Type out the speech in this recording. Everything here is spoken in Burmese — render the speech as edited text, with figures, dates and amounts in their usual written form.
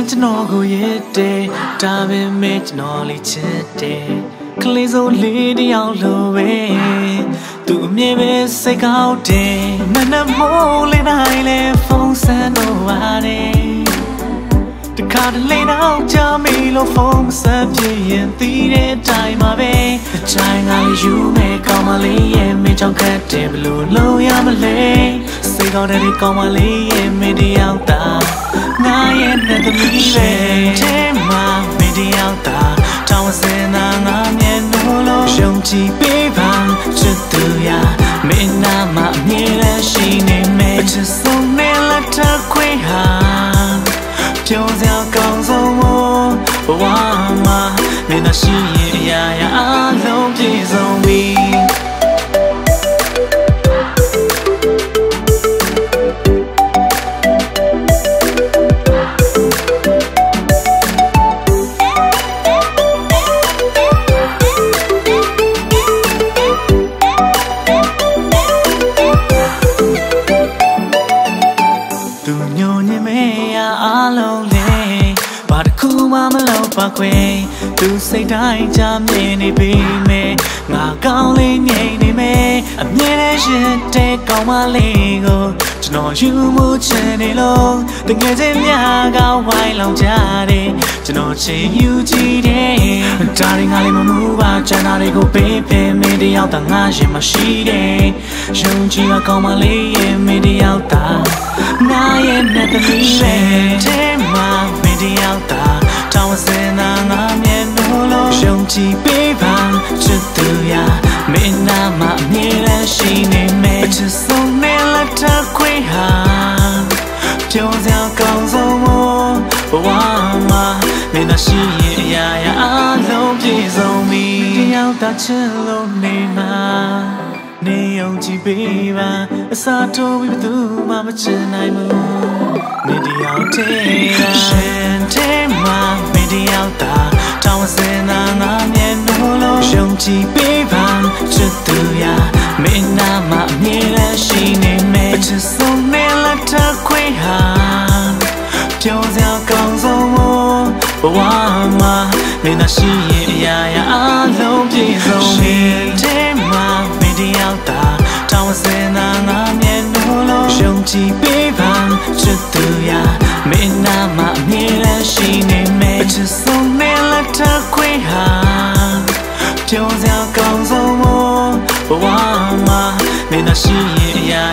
ကျွန်တော်ကိုရစ်တယ်ဒါပေမဲ့ကျွန်တော်လေးချစ်တယ်ကလေးစုံလေးတယောက်လိုပဲသူအမြဲပဲစိတ်ကောက်တယ်နနမိုးလေးတိုင်းလဲဖုန်းဆက်တော့ပါတယ်တခါတလေတော့ကြာမီလို့ဖုန်းဆက်ပြရင်တီးတဲ့တိုင်းမှာပဲအချိုင်ကလေးယူမဲ့ကောင်းမလေးရဲ့မင်းကြောင့်ခက်တယ်ဘလို့လုံးရမလဲစိတ်ကောက်တဲ့ဒီကောင်းမလေးရဲ့မင်းတယောက်သာငါရဲ့နဲ့သမီးပဲထဲမှာမင်းတယောက်သာတောင်းစင်သာငါမျက်နှာလို့ယုံကြည်ပေးပါချစ်သူရမင်းနာမအမြဲတမ်းရှိနေမယ်အချစ်ဆုံးနဲ့လက်ထပ်ခွေဟာပြောစရာကောင်းဆုံးဘဝမှာမင်းသာရှိရင်အရာရာအလုံးပြည့်စုံပြီသူညိုညင်မဲရအားလုံးလေဘာတစ်ခုမှမလုပ်ပါခွေသူစိတ်တိုင်းချမြင်နေပြီမဲငါကောင်းလေးငြိမ်နေမဲအမြဲတမ်းရှင်တဲ့ကောင်းမလေးကိုကျွန်တော်ယူမှုချင်နေလို့တကယ်ချင်းများကဝိုင်းလောင်ကြတယ်ကျွန်တော်ချင်ယူကြည့်တယ်ဒါရင်ငါလေးမမှုပါချမ်းသာတွေကိုပေးပေးမင်းတယောက်သာငါရင်မရှိတယ်ယုံကြည်ကကောင်းမလေးရဲ့မင်းတယောက်သာငါရဲ့နဲ့တမီးပဲထဲမှာမင်းတယောက်သာတောင်းစင်သာငါမျက်နှာလို့ယုံကြည်ပေးပါချစ်သူရမင်းနာမအမြဲတမ်းရှိနေမယ်အချစ်ဆုံးနဲ့လက်ထပ်ခွေဟာပြောစရာကောင်းဆုံးဘဝမှာမင်းသာရှိရင်အရာရာအလုံးပြည့်စုံပြီတယောက်သာချစ်လို့နေမှာနေယုံကြည်ပေးပါအစားထိုးပြီးဘယ်သူမှမချင်နိုင်ဘူးနေတယောက်တည်းကရှင်ထဲမှာမင်းတယောက်သာတောင်းစင်သာငါမျက်နှာလို့ယုံကြည်ပေးပါချစ်သူရမင်းနာမအမြဲတမ်းရှိနေမယ်အချစ်ဆုံးနဲ့လက်ထပ်ခွေဟာပြောစရာကောင်းဆုံးဘဝမှာမင်းသာရှိရင်အရာရာအလုံးပြည့်စုံရှင်ထဲမှာတယောက်သာတောင်းစင်သာငါမျက်နှာလို့ယုံကြည်ပေးပါချစ်သူရမင်းနာမအမြဲတမ်းရှိနေမယ်အချစ်ဆုံးနဲ့လက်ထပ်ခွေဟာပြောစရာကောင်းဆုံးဘဝမှာမင်းသာရှိရင်အရာ